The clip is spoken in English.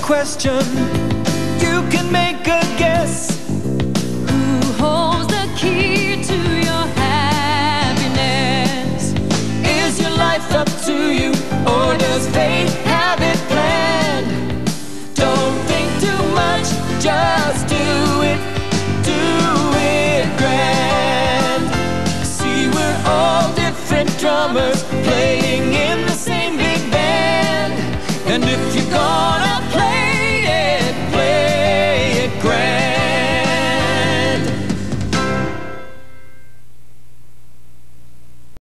question. You can make a guess. Who holds the key to your happiness? Is your life up to you, or does fate have it planned? Don't think too much, just do it grand. See, we're all different drummers